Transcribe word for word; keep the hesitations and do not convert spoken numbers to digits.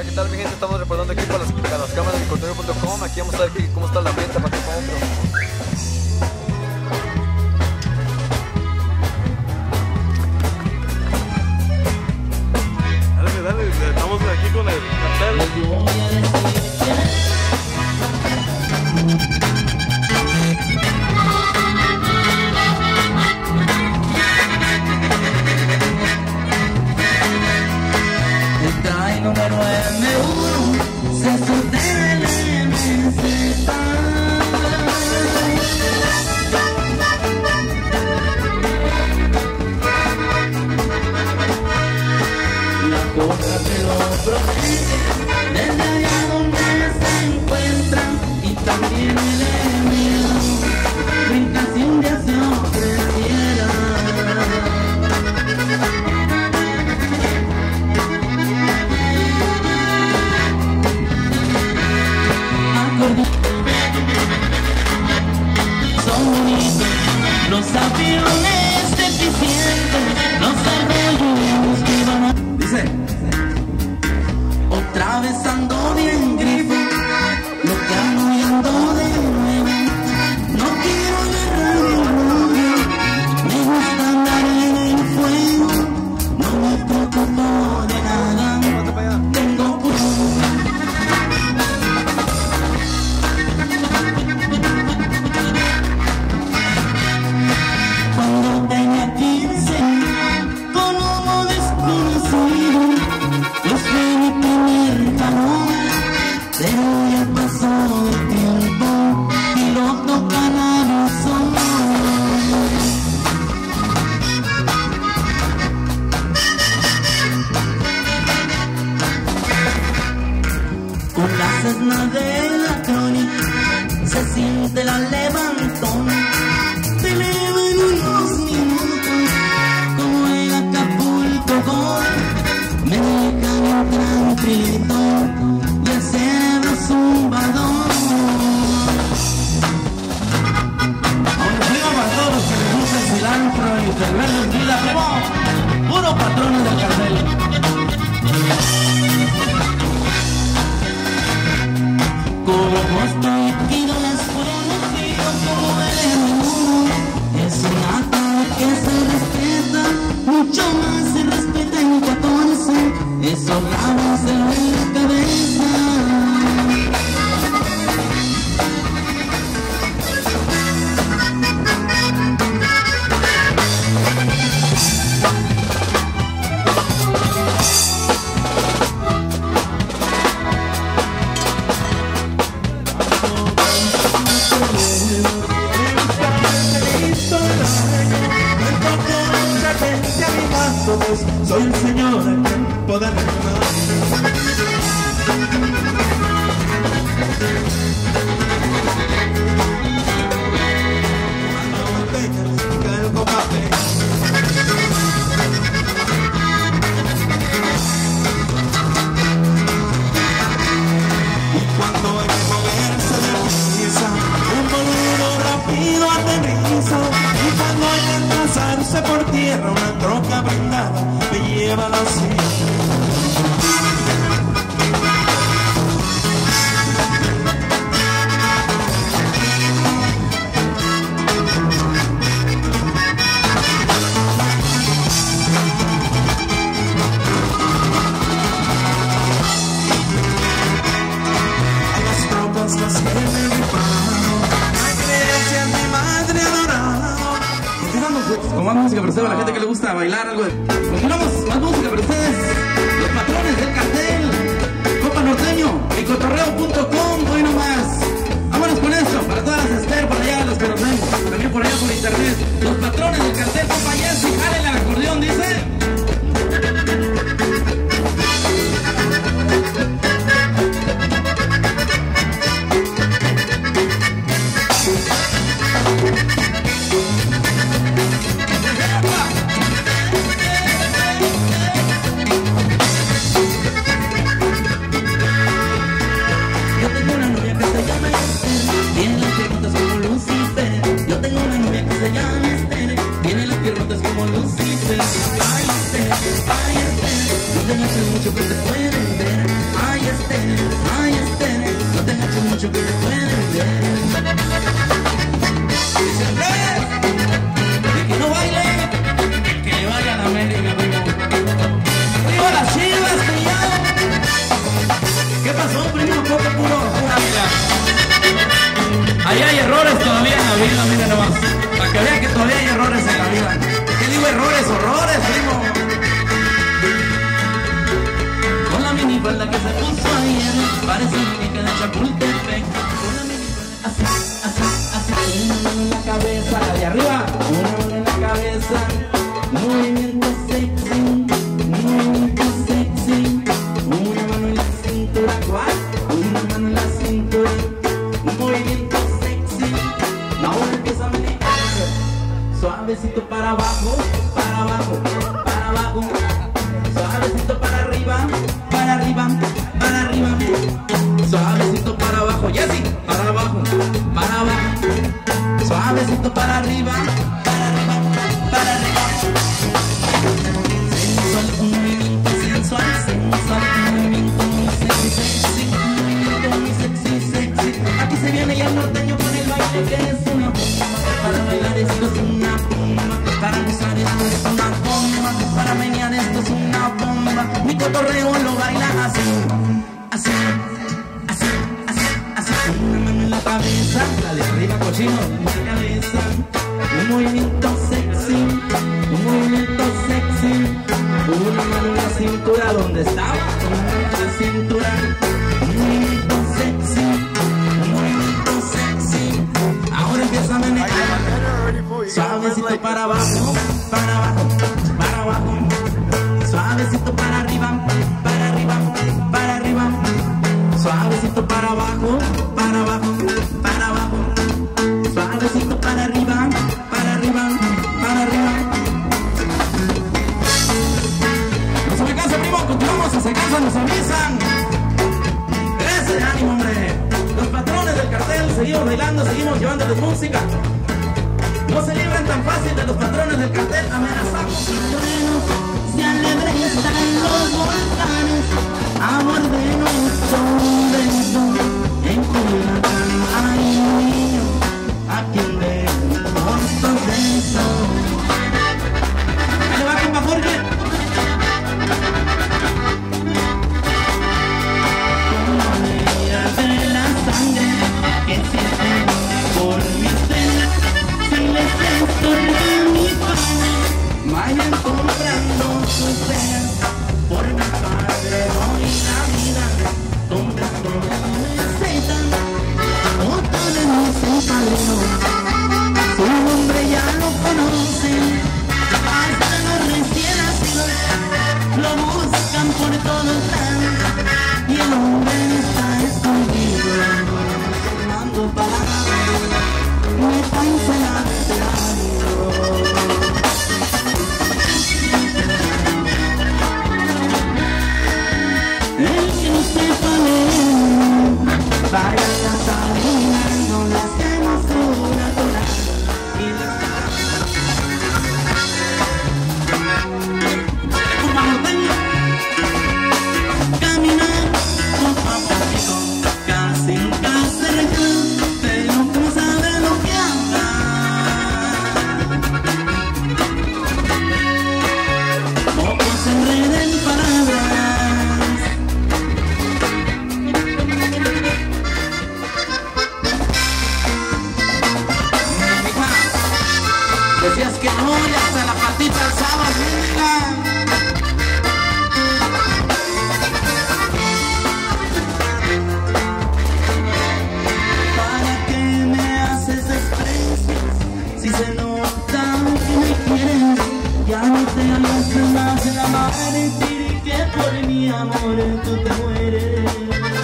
¿qué tal mi gente? Estamos reportando aquí para las, para las cámaras de contenido punto com. Aquí vamos a ver aquí cómo está la venta para que compro. Dale, dale, estamos aquí con el cartel. Trae número eme uno, se soltera el eme zeta. La cosa te lo protege desde allá donde se encuentran, y también el eme uno brinca si un día se ofreciera. Son bonitos los aviones deficientes, los arroyos que van a... Dice, otra vez ando bien grifo, lo que ando y ando de nuevo. No quiero agarrar el novio, me gusta andar en el fuego. No me preocupo de nada, tengo puro. Cuando tenía quince, con humo desconocido, yo fui mi primer calor, pero ya pasó el tiempo y lo tocan a los ojos. Con la cesna de la crónica se siente la levantona. Se eleva en unos minutos como en Acapulco Gold. Me deja bien tranquilito y el cerebro zumbador. Conocido para todos los que les gusta el cilantro y el verde en vida, como puro patrones del cartel. Como estoy aquí, no les conocido como el eme uno. Es una ata que se respeta, mucho más se respeta en catorce. Esos bravos de la cabeza. Soy el señor en tiempo de recordar. Cuando botellas cae el cocate, y cuando hay que moverse de prisa, un boludo rápido aterriza. Y cuando hay que enlazarse por tierra, una troca blindada me lleva a la silla. A las tropas las que me rifaron, a Grecia mi madre adorada. Con más música para ustedes, a la gente que le gusta bailar algo de... Continuamos, más música para ustedes, los patrones del cartel, Copa Norteño, y cotorreo punto com, hoy nomás. Vámonos con esto, para todas las Esther, para allá, los que nos ven, también por allá por internet. Los patrones del cartel, compa Jessy, jale el acordeón, dice. Yo tengo una novia que se llama Esther, tiene las piernotas como Lucifer. Yo tengo una novia que se llama Esther, tiene las piernotas como Lucifer. Ay Esther, ay Esther, no te hace mucho que te pueden ver. Ay estés, ay estés, no te agaches mucho que te puede ver. Dice Andrés, de que no baile, que le vaya a la América, primo. ¡Viva las Chivas, cuñado! ¿Qué pasó, primo? Poco puro, pura vida. Ahí hay errores todavía en la vida, miren nomás. Para que vean que todavía hay errores en la vida. ¿Qué digo errores? Horrores, primo. Con la minifalda que se puso ayer, parece muñeca de Chapultepec. Con la minifalda, así, así, así. Una mano en la cabeza, la de arriba. Una mano en la cabeza. Movimiento sexy, movimiento sexy. Una mano en la cintura, ¿cuál? Una mano en la cintura. Un movimiento sexy. Ahora empieza a menear. Suavecito para abajo, para abajo, para abajo. Suavecito para arriba, para arriba, para arriba. Suavecito para abajo, Jessy, para abajo, para abajo. Suavecito para arriba, para arriba, para arriba. Sensual, un movimiento sensual, sensual, un movimiento muy sexy, sexy, un movimiento muy sexy, sexy. Aquí se viene ya el norteño con el baile que es una bomba. Para bailar esto es una bomba, para gozar esto es una bomba, para menear esto es una bomba. Mi cotorreo lo baila así, así, así, así, así. Una mano en la cabeza, la de arriba cochino, en la cabeza. Un movimiento sexy, un movimiento sexy. Una mano en la cintura, ¿dónde está? Una mano en la cintura. Un movimiento sexy, un movimiento sexy. Ahora empieza a menear. Suavecito para abajo, para abajo, para abajo. Suavecito para arriba, para arriba, para arriba. Suavecito para abajo, para abajo, para abajo. Suavecito para arriba, para arriba, para arriba. No se me cansa, primo, continuamos, si se cansan nos avisan. Ese ánimo, hombre. Los patrones del cartel, seguimos bailando, seguimos llevándoles música. No se libren tan fácil de los patrones del cartel, amenazamos. Se alebrestan los volcanes, amor de nuestro beso. En Culiacán hay un niño a quien le gusta beso. Ahí le va, compa Jorge. Como ella de la sangre que siente por mi ser. Si les estorba mi padre, vayan comprando su ser. Por mi padre doy la vida, donde todo necesitan. Otro de mis padrinos, su nombre ya lo conocen. Hasta los recién nacidos lo buscan por todos lados. Y el hombre está escondido, formando palabras. Me están cenando. El que no sepa leer, vaya a saber, no las hemos natural. Y las caminar poco a poquito, casi en casa región, pero no sabe lo que habla. Pocos se enreden palabras. Mija, decías que no, ya hasta la patita alzabas, mija. Si se nota que me quieres, ya no te hagas más la madre, que por mi amor tú te mueres.